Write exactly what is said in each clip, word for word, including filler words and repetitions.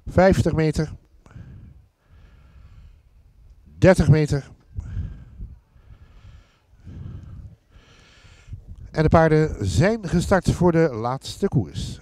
vijftig meter. dertig meter. En de paarden zijn gestart voor de laatste koers.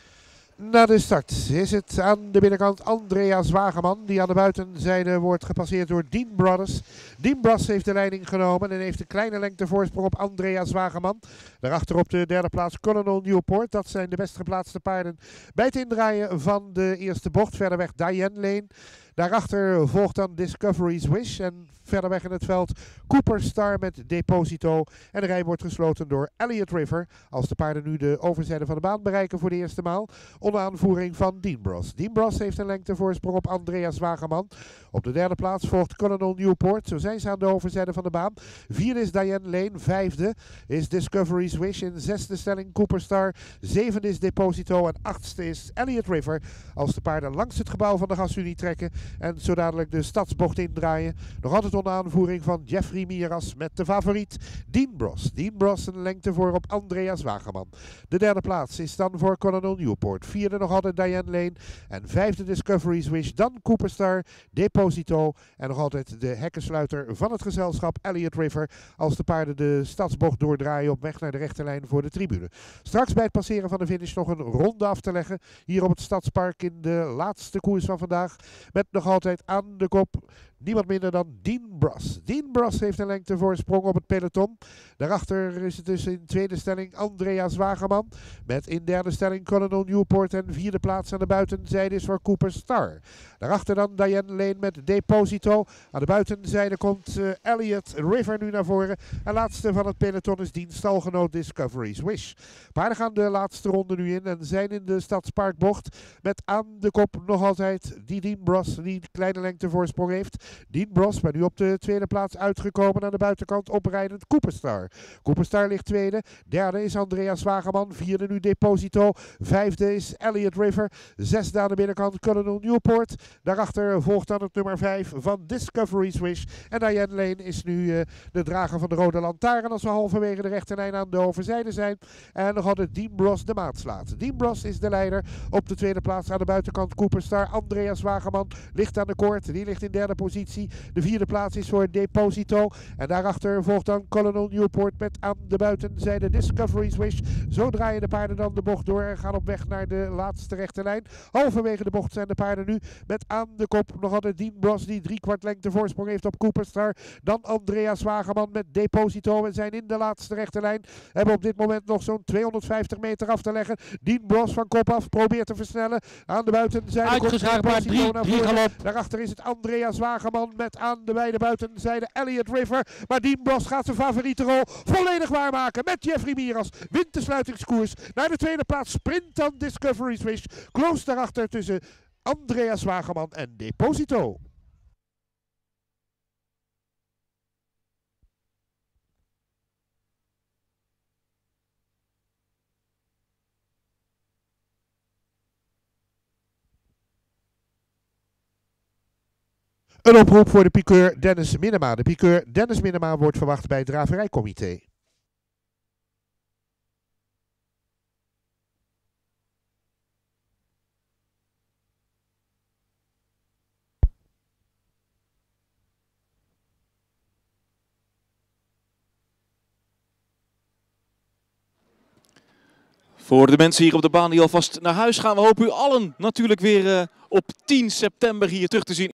Na de start is het aan de binnenkant Andreas Wageman, die aan de buitenzijde wordt gepasseerd door Dean Brothers. Dean Brothers heeft de leiding genomen en heeft een kleine lengte voorsprong op Andreas Wageman. Daarachter op de derde plaats Colonel Newport. Dat zijn de best geplaatste paarden bij het indraaien van de eerste bocht. Verder weg Diane Lane. Daarachter volgt dan Discovery's Wish en verder weg in het veld Cooper Star met Deposito. En de rij wordt gesloten door Elliott River als de paarden nu de overzijde van de baan bereiken voor de eerste maal. Onder aanvoering van Dean Brothers. Dean Brothers heeft een lengtevoorsprong op Andreas Wageman. Op de derde plaats volgt Colonel Newport. Zo zijn ze aan de overzijde van de baan. Vierde is Diane Lane. Vijfde is Discovery's Wish. In zesde stelling Cooper Star. Zevende is Deposito. En achtste is Elliott River. Als de paarden langs het gebouw van de gasunie trekken. En zo dadelijk de stadsbocht indraaien. Nog altijd onder aanvoering van Jeffrey Miras met de favoriet Dean Brothers. Dean Brothers een lengte voor op Andreas Wageman. De derde plaats is dan voor Colonel Newport. Vierde nog altijd Diane Lane. En vijfde Discovery's Wish. Dan Cooper Star, Deposito. En nog altijd de hekkensluiter van het gezelschap Elliott River. Als de paarden de stadsbocht doordraaien op weg naar de rechterlijn voor de tribune. Straks bij het passeren van de finish nog een ronde af te leggen. Hier op het Stadspark in de laatste koers van vandaag. Met nog altijd aan de kop niemand minder dan Dean Brothers. Dean Brothers heeft een lengtevoorsprong op het peloton. Daarachter is het dus in tweede stelling Andreas Wageman. Met in derde stelling Colonel Newport. En vierde plaats aan de buitenzijde is voor Cooper Star. Daarachter dan Diane Lane met Deposito. Aan de buitenzijde komt uh, Elliott River nu naar voren. En laatste van het peloton is Dean stalgenoot Discovery's Wish. Paarden gaan de laatste ronde nu in en zijn in de Stadsparkbocht. Met aan de kop nog altijd die Dean Brothers die kleine lengtevoorsprong heeft. Dean Brothers, maar nu op de tweede plaats uitgekomen aan de buitenkant oprijdend Cooper Star. Cooper Star ligt tweede. Derde is Andreas Wageman. Vierde nu Deposito. Vijfde is Elliott River. Zesde aan de binnenkant Colonel Newport. Daarachter volgt dan het nummer vijf van Discovery's Wish. En Diane Lane is nu uh, de drager van de rode lantaarn als we halverwege de rechterlijn aan de overzijde zijn. En nog altijd Dean Brothers de maat slaat. Dean Brothers is de leider. Op de tweede plaats aan de buitenkant Cooper Star. Andreas Wageman ligt aan de koord. Die ligt in derde positie. De vierde plaats is voor Deposito. En daarachter volgt dan Colonel Newport met aan de buitenzijde Discovery's Wish. Zo draaien de paarden dan de bocht door en gaan op weg naar de laatste rechterlijn. Halverwege de bocht zijn de paarden nu met aan de kop nog altijd Dean Brothers die drie kwart lengte voorsprong heeft op Cooper Star. Dan Andreas Wageman met Deposito. We zijn in de laatste rechterlijn. Hebben op dit moment nog zo'n tweehonderdvijftig meter af te leggen. Dean Brothers van kop af probeert te versnellen. Aan de buitenzijde uitgeschakeld maar drie, drie galop. Daarachter is het Andreas Wageman met aan de beide buitenzijde Elliott River. Maar Dean Brothers gaat zijn favoriete rol volledig waarmaken met Jeffrey Miras. Wint de sluitingskoers. Naar de tweede plaats sprint dan Discovery's Wish. Close daarachter tussen Andreas Wageman en Deposito. Een oproep voor de piqueur Dennis Minema. De piqueur Dennis Minema wordt verwacht bij het draverijcomité. Voor de mensen hier op de baan die alvast naar huis gaan, we hopen u allen natuurlijk weer uh, op tien september hier terug te zien.